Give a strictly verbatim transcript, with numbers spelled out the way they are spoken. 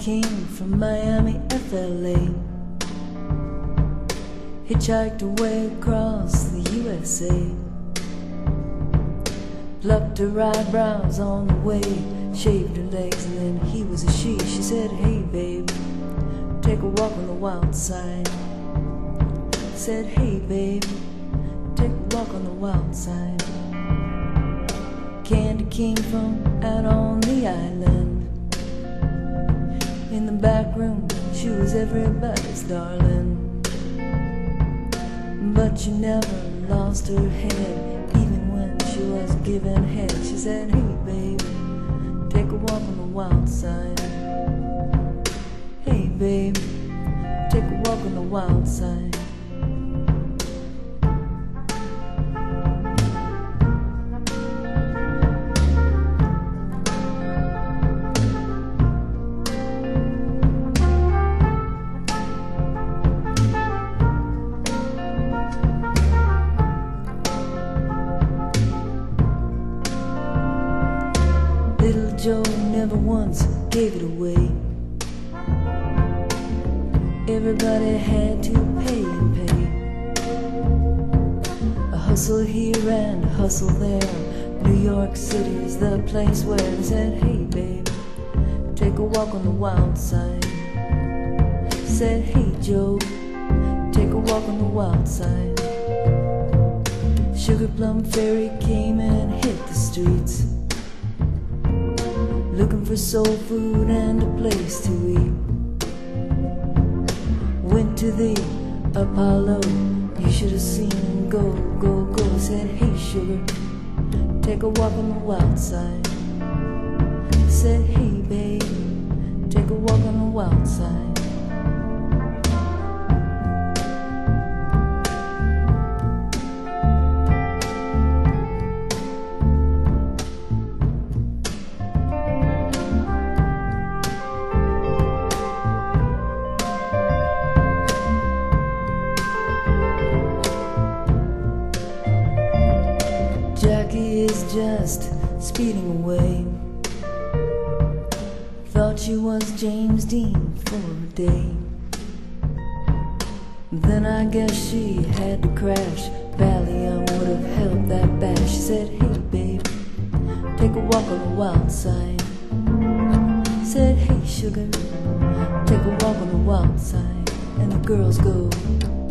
came from Miami, F L A. Hitchhiked away across the U S A. Plucked her eyebrows on the way, shaved her legs, and then he was a she. She said, hey babe, take a walk on the wild side. Said, hey babe, take a walk on the wild side. Candy came from out on the island. In the back room, she was everybody's darling. But she never lost her head, even when she was giving head. She said, hey babe, take a walk on the wild side. Hey babe, take a walk on the wild side. Little Joe never once gave it away. Everybody had to pay and pay. A hustle here and a hustle there. New York City is the place where they said, hey babe, take a walk on the wild side. Said, hey Joe, take a walk on the wild side. Sugar Plum Fairy came and hit the streets, looking for soul food and a place to eat. Went to the Apollo, you should have seen him go, go, go. Said, hey sugar, take a walk on the wild side. Said, hey babe, take a walk on the wild side. Jackie is just speeding away. Thought she was James Dean for a day. Then I guess she had to crash. Valium would have helped that bash. She said, hey babe, take a walk on the wild side. Said, hey sugar, take a walk on the wild side. And the girls go